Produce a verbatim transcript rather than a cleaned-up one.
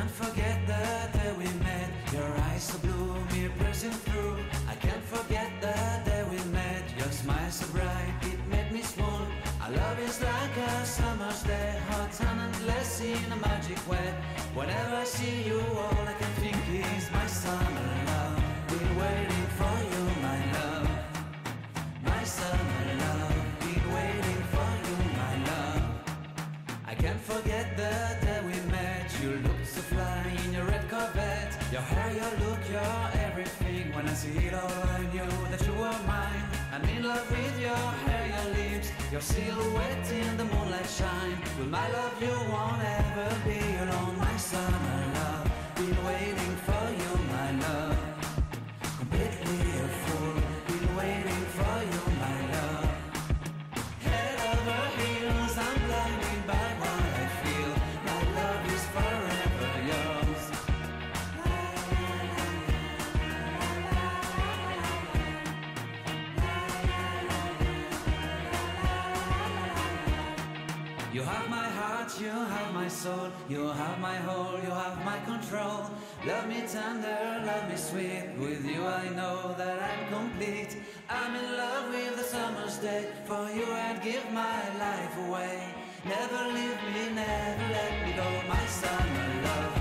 can't forget the day we met. Your eyes so blue, me pressing through. I can't forget the day we met. Your smile so bright, it made me swoon. Our love is like a summer's day, hot and endless in a magic way. Whenever I see you, all I can think is my summer love. Been waiting for you, my love. My summer love. Been waiting for you, my love. I can't forget the day we met. You looked so fly in your red Corvette. Your hair, your look, your everything. When I see it all, I knew that you were mine. I'm in love with your hair, your lips, your silhouette in the moonlight shine. With my love you won't ever be alone. My summer love, been waiting for you, my love. Completely a fool, been waiting for you, my love. Head over heels, I'm blinded by what I feel. My love is forever yours. You have my heart, you have my soul, you have my whole, you have my control. Love me tender, love me sweet. With you I know that I'm complete. I'm in love with the summer's day. For you I'd give my life away. Never leave me, never let me go. My summer love,